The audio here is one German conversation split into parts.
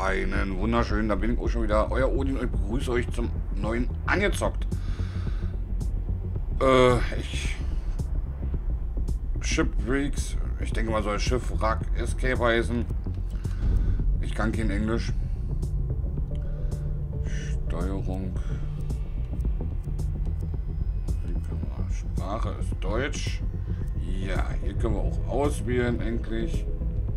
Einen wunderschönen, da bin ich auch schon wieder, euer Odin und ich begrüße euch zum neuen Angezockt. Shipwrecks, ich denke mal soll Schiff Wrack Escape heißen. Ich kann kein Englisch. Steuerung. Sprache ist Deutsch. Ja, hier können wir auch auswählen, endlich.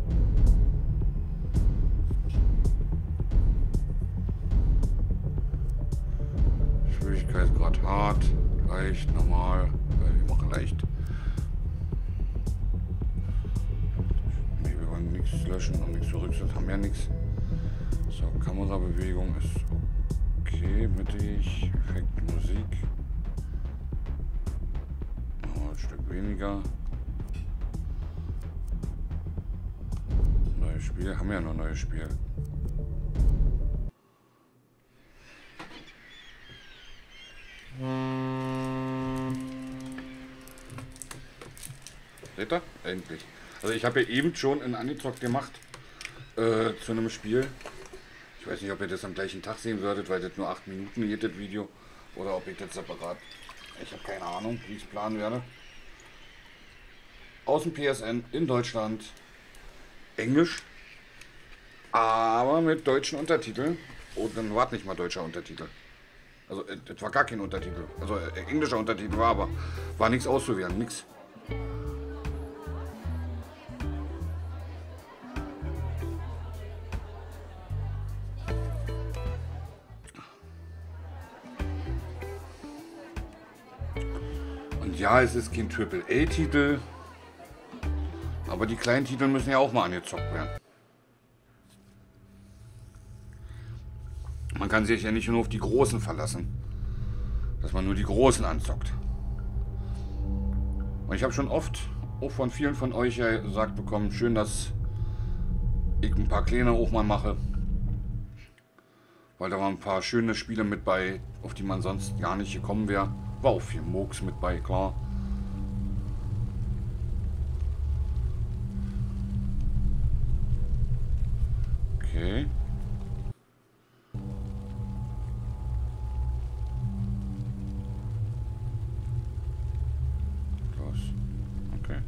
Schwierigkeitsgrad hart, leicht, normal. Wir machen leicht. Ne, wir wollen nichts löschen und nichts zurücksetzen, haben ja nichts. So, Kamerabewegung ist okay, mittig, Effekt, Musik. Oh, ein Stück weniger. Neues Spiel, haben wir ja noch ein neues Spiel. Seht ihr? Endlich. Also ich habe ja eben schon einen Angezockt gemacht zu einem Spiel. Ich weiß nicht, ob ihr das am gleichen Tag sehen würdet, weil das nur 8 Minuten geht, das Video. Oder ob ich das separat... Ich habe keine Ahnung, wie ich es planen werde. Aus dem PSN in Deutschland. Englisch. Aber mit deutschen Untertiteln. Und dann war nicht mal deutscher Untertitel. Also das war gar kein Untertitel. Also englischer Untertitel war, aber war nichts auszuwählen, nichts. Und ja, es ist kein AAA-Titel. Aber die kleinen Titel müssen ja auch mal angezockt werden. Man kann sich ja nicht nur auf die Großen verlassen, dass man nur die Großen anzockt. Und ich habe schon oft, auch von vielen von euch ja gesagt bekommen, schön, dass ich ein paar kleine auch mal mache. Weil da waren ein paar schöne Spiele mit bei, auf die man sonst gar nicht gekommen wäre. War auch viel Murks mit bei, klar. Okay. Okay.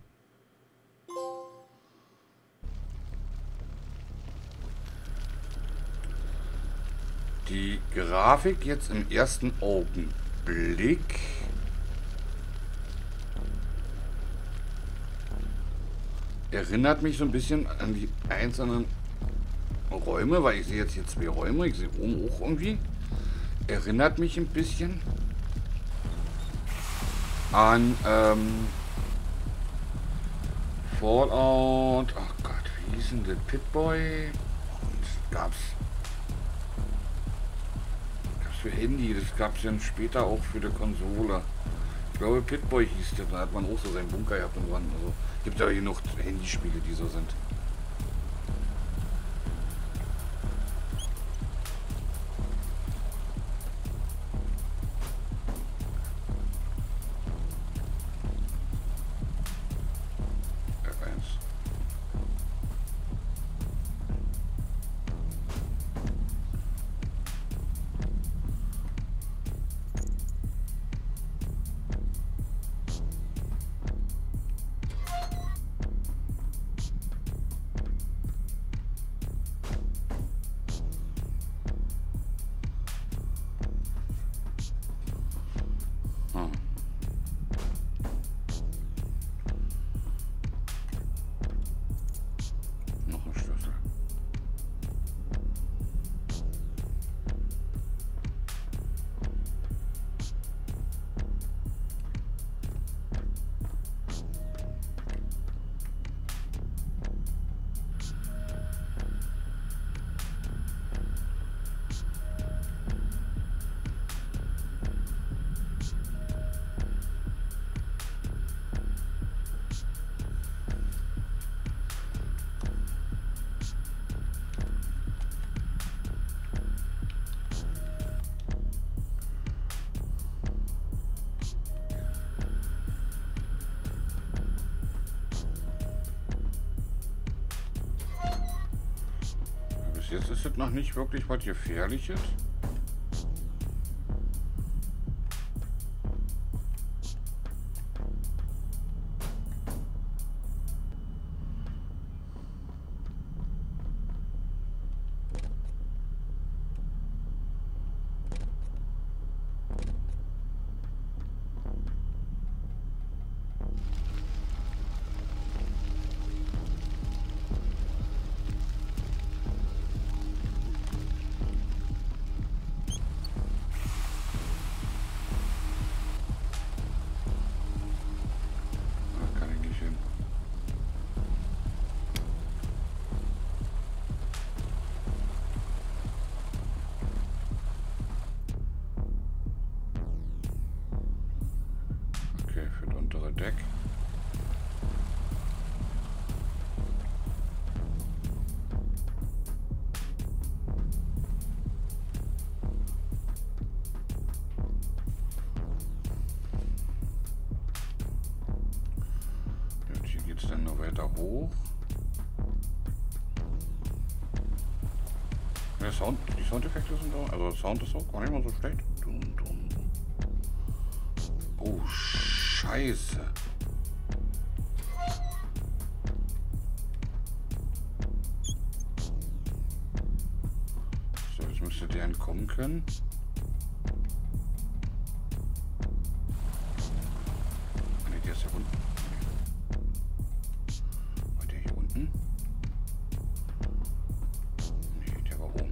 Die Grafik jetzt im ersten Augenblick erinnert mich so ein bisschen an die einzelnen Räume, weil ich sehe jetzt hier 2 Räume, ich sehe oben auch irgendwie. Erinnert mich ein bisschen an Fallout, ach Gott, wie hieß denn der Pip-Boy? Und gab's für Handy, das gab es dann später auch für die Konsole. Ich glaube Pip-Boy hieß der, da hat man auch so seinen Bunker gehabt und wann. Also gibt ja genug Handyspiele, die so sind. Bis jetzt ist es noch nicht wirklich was Gefährliches. Für das untere Deck. Und hier geht es dann noch weiter hoch. Der Sound, die Soundeffekte sind auch, also Sound ist auch gar nicht mal so schlecht. Oh, Scheiße. So, jetzt müsste der entkommen können. Ne, der ist hier unten. War der hier unten? Ne, der war oben.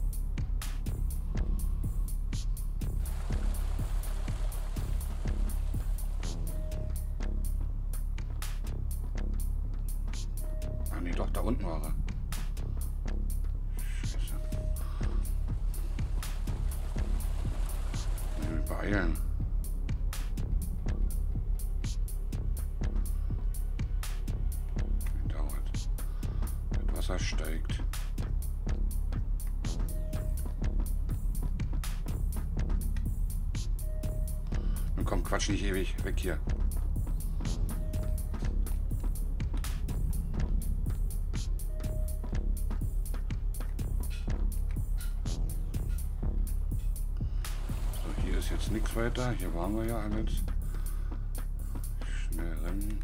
Nee, doch, da unten war er. Scheiße. Wir beeilen. Dauert. Das Wasser steigt. Nun komm, quatsch nicht ewig. Weg hier. Jetzt nichts weiter. Hier waren wir ja alles. Schnell rennen.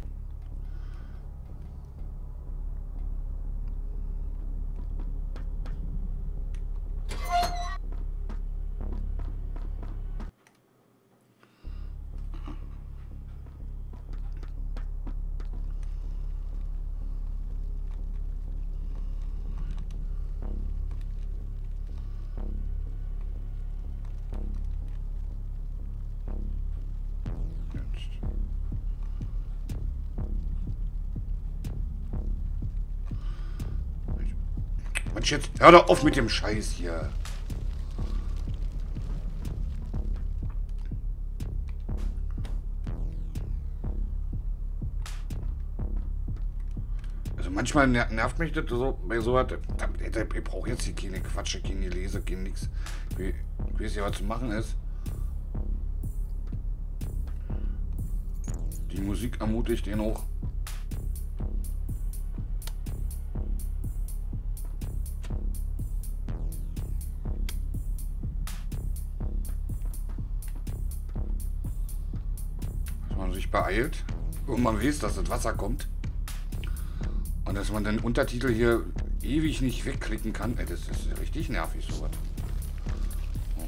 Mensch, jetzt hör doch auf mit dem Scheiß hier. Also manchmal nervt mich das so bei so was. Ich brauche jetzt hier keine Quatsche, keine Lese, kein nix. Ich weiß ja, was zu machen ist. Die Musik ermutigt ihn auch. Sich beeilt und man weiß, dass das Wasser kommt und dass man den Untertitel hier ewig nicht wegklicken kann. Ey, das ist richtig nervig, sowas. Oh,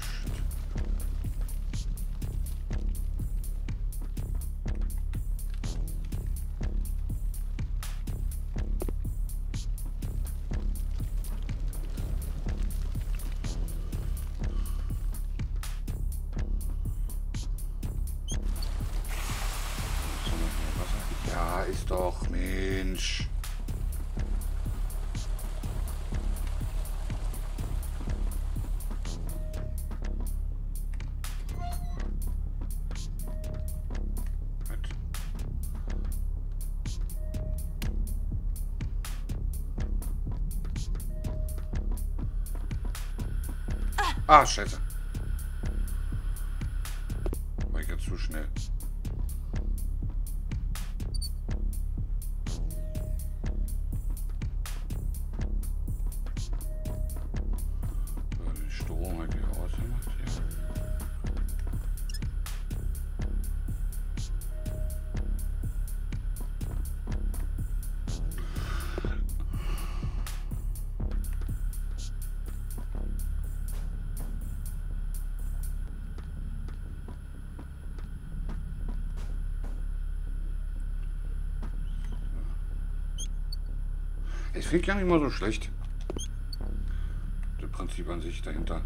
ja, ist doch, Mensch. Ah, scheiße. War ich jetzt zu schnell. Ich finde gar nicht mal so schlecht. Das Prinzip an sich dahinter.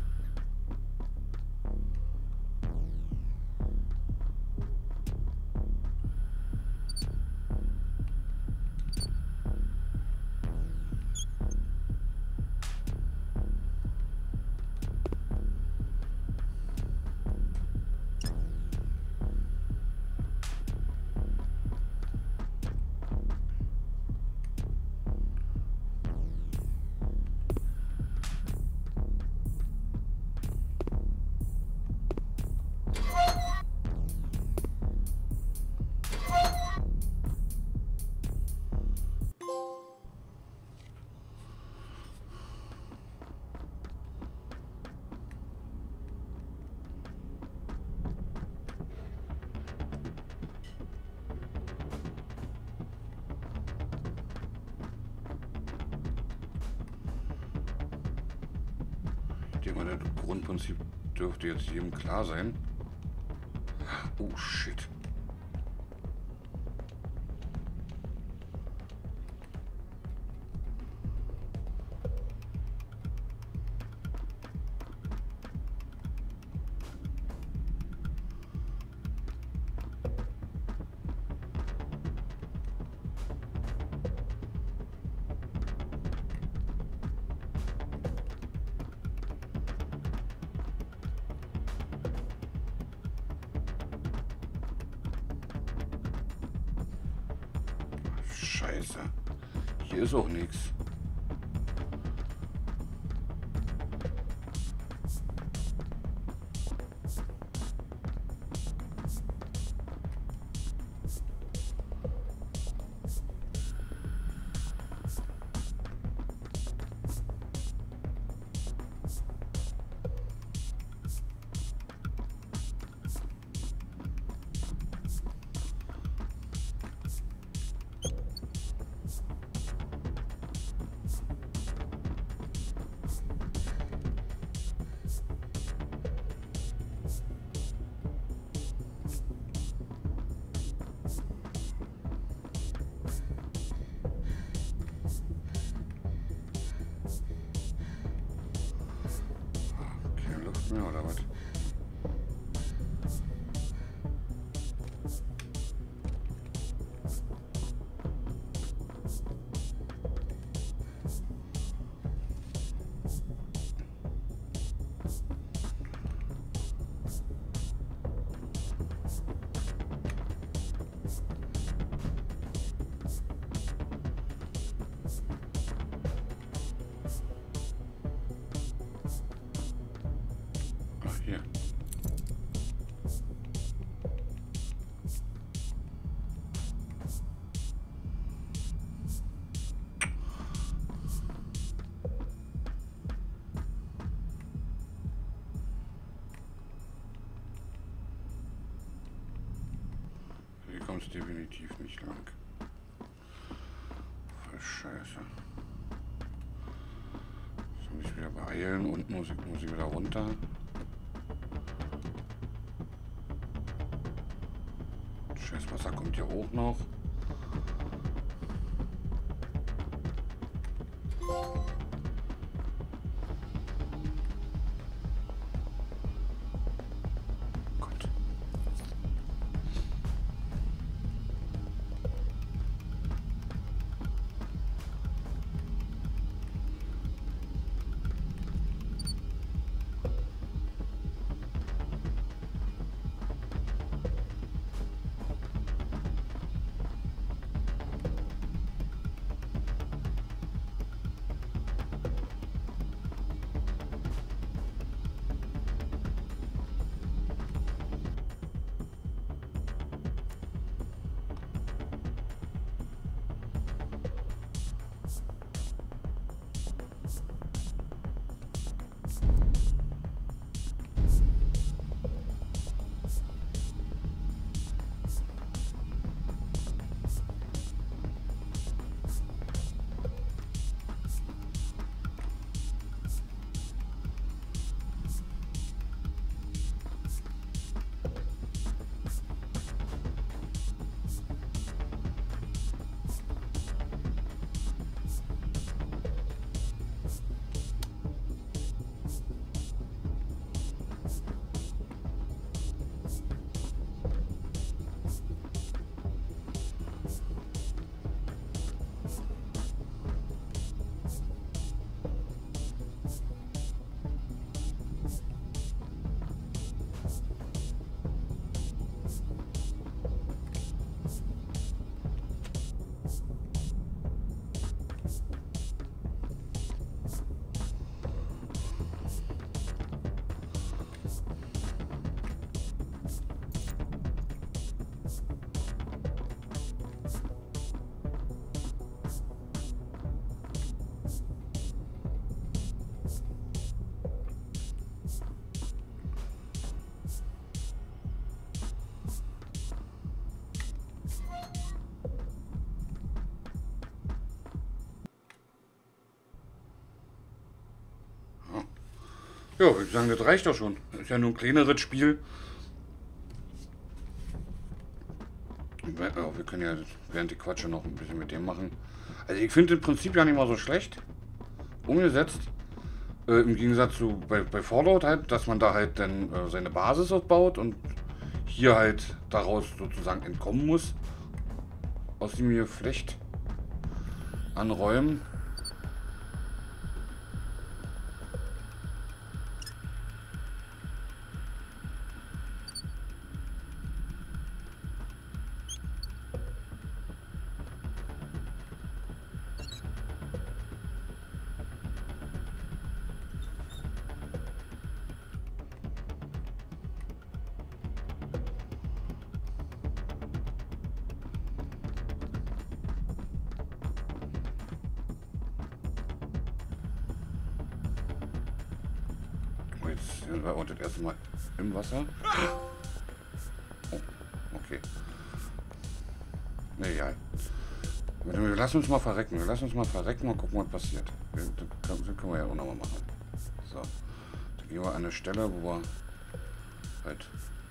Ich denke mal, das Grundprinzip dürfte jetzt jedem klar sein. Oh shit. Scheiße. Hier ist auch nichts. Keine Luft mehr oder was? Ach, hier. Hier kommt es definitiv nicht lang. Voll Scheiße. Jetzt muss ich wieder beeilen und muss ich wieder runter. Scheiß Wasser kommt hier hoch noch. Gott. Ja, ich sagen, das reicht doch schon. Ist ja nur ein kleineres Spiel. Wir können ja während die Quatsche noch ein bisschen mit dem machen. Also ich finde das Prinzip ja nicht mal so schlecht. Umgesetzt. Im Gegensatz zu bei Fallout halt, dass man da halt dann seine Basis aufbaut und hier halt daraus sozusagen entkommen muss. Aus dem Geflecht an Räumen. Jetzt sind wir und das erste Mal im Wasser. Oh, okay. Nee, ja. Wir lassen uns mal verrecken. Wir lassen uns mal verrecken und gucken, was passiert. Das können wir ja auch nochmal machen. So. Dann gehen wir an eine Stelle, wo wir halt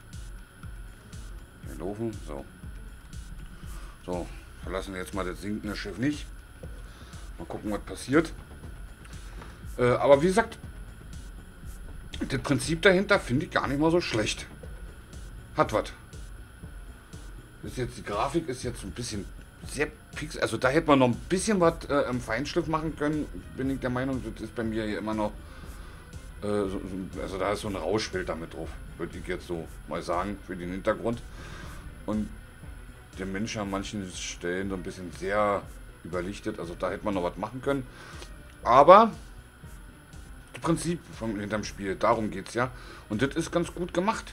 hier laufen. So. So. Verlassen wir jetzt mal das sinkende Schiff nicht. Mal gucken, was passiert. Aber wie gesagt, das Prinzip dahinter finde ich gar nicht mal so schlecht. Hat was. Ist jetzt, die Grafik ist jetzt ein bisschen sehr pixel. Also da hätte man noch ein bisschen was im Feinschliff machen können. Bin ich der Meinung, das ist bei mir hier immer noch. Also da ist so ein Rauschfilter mit drauf. Würde ich jetzt so mal sagen, für den Hintergrund. Und der Mensch an manchen Stellen so ein bisschen sehr überlichtet. Also da hätte man noch was machen können. Aber das Prinzip hinterm Spiel, darum geht es ja. Und das ist ganz gut gemacht.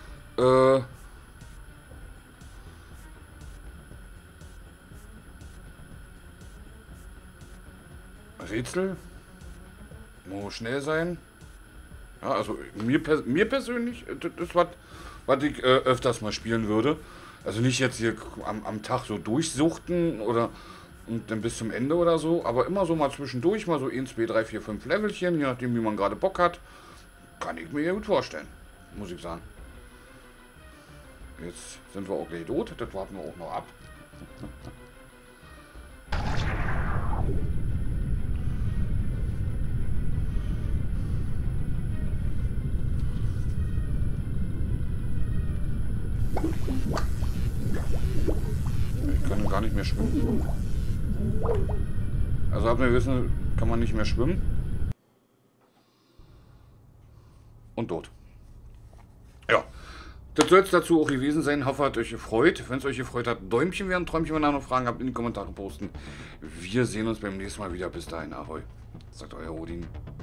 Rätsel. Muss schnell sein. Ja, also mir persönlich, das ist was ich öfters mal spielen würde. Also nicht jetzt hier am Tag so durchsuchten oder und dann bis zum Ende oder so, aber immer so mal zwischendurch, mal so 1, 2, 3, 4, 5 Levelchen, je nachdem wie man gerade Bock hat. Kann ich mir ja gut vorstellen, muss ich sagen. Jetzt sind wir auch gleich tot, das warten wir auch noch ab. Ich kann gar nicht mehr schwimmen. Also ab mir wissen, kann man nicht mehr schwimmen. Und tot. Ja. Das soll es dazu auch gewesen sein. Hoffe, hat euch gefreut. Wenn es euch gefreut hat, Däumchen werden, Träumchen, wenn ihr noch Fragen habt, in die Kommentare posten. Wir sehen uns beim nächsten Mal wieder. Bis dahin, Ahoi. Sagt euer Odin.